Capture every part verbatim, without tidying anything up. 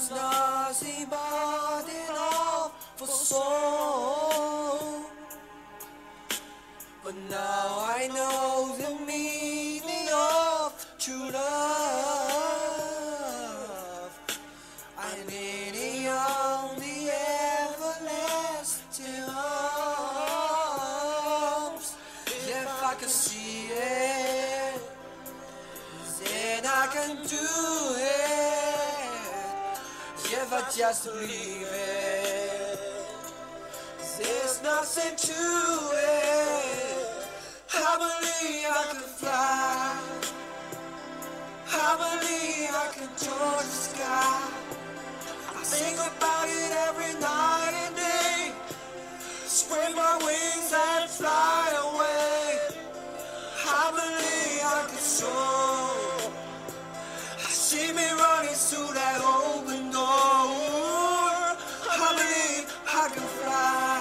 was nothing but an awful song. But now I know the meaning of true love. I need it on the everlasting arms. If I can see it, then I can do it. If I just believe it, there's nothing to it. I believe I can fly. I believe I can touch the sky. I think about it every night and day. Spread my wings and fly away. I believe I can soar. I see me running through that open door. I believe I can fly.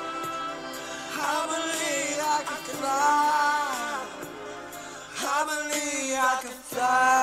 I believe I can fly. I believe I can fly.